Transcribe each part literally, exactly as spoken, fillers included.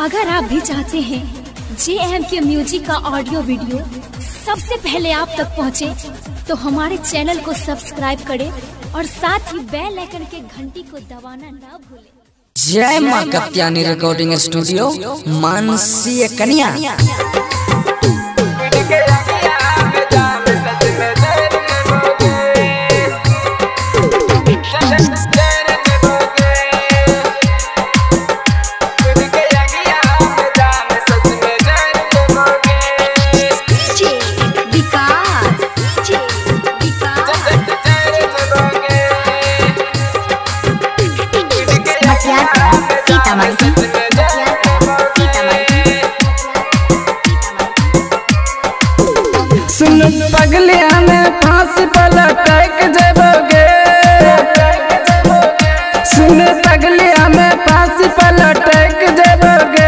अगर आप भी चाहते हैं जे एम के म्यूजिक का ऑडियो वीडियो सबसे पहले आप तक पहुंचे, तो हमारे चैनल को सब्सक्राइब करें और साथ ही बेल आइकन के घंटी को दबाना ना भूलें। जय मां कत्यानी रिकॉर्डिंग स्टूडियो मानसी कन्या। सुन पगलिया में फांसी पलटक जबोगे, सुन पगलिया में फांसी पलटक जबोगे,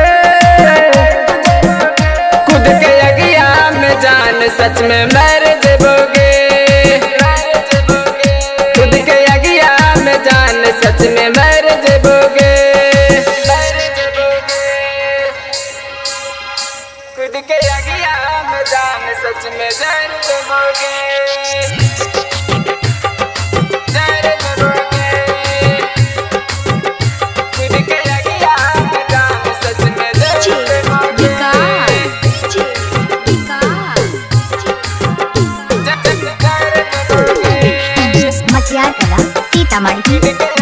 खुद के अगिया में जान सच में मर जबोगे, खुद के अगिया में जान सच में मर जबोगे, खुद के अगिया में जान सच में जर देबोगे, जर देबोगे, खुद के अगिया में जान सच में जर देबोगे, मटियार कला सीतामढ़ी।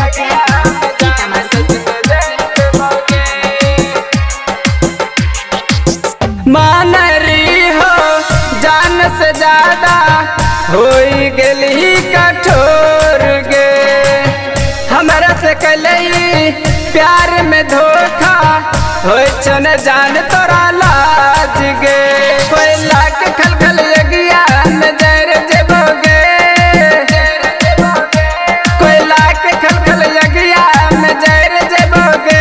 मान रही हो जान से ज्यादा होई गेली कठोर गे, हमरा से कलई प्यार में धोखा होई चन जान तोरा लाज गे, कोई लाख खलखल यगिया में जर जेबोगे, कोई लाख खलखल यगिया में जर जेबोगे,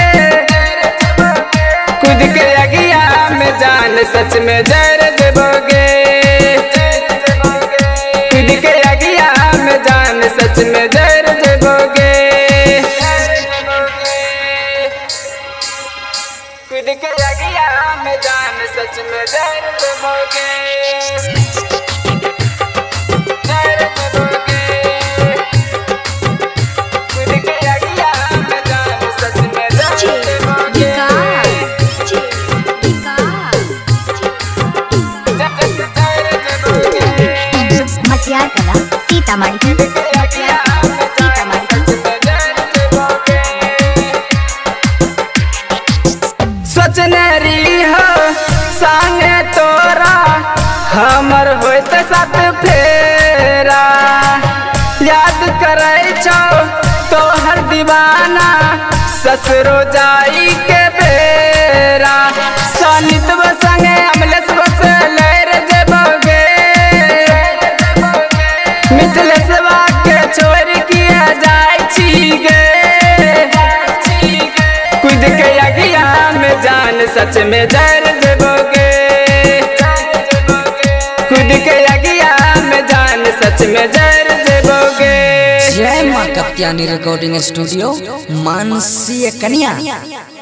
खुद के यगिया में जान सच में जर देबोगे, खुद के अगिया में जान सच में जर देबोगे, खुद के अगिया में जान सच में जर देबोगे, जर देबोगे, खुद के अगिया में जान सच में जर देबोगे। मटियार कला सीतामढ़ी। सोचने रही हो संगे तोरा हमर होत साथ फेरा, याद करे छो तोहर दीवाना ससुरो जाई के बेरा, सनित संगे अमलेश बस लैर जेबोगे, मिथिलेशवा के छोड़ किया जाय छी गे, खुद के अगिया में जान सच में जर देबोगे, खुद के अगिया में जान सच में जर देबोगे। जय मां कत्यानी रिकॉर्डिंग स्टूडियो मानसी कन्या।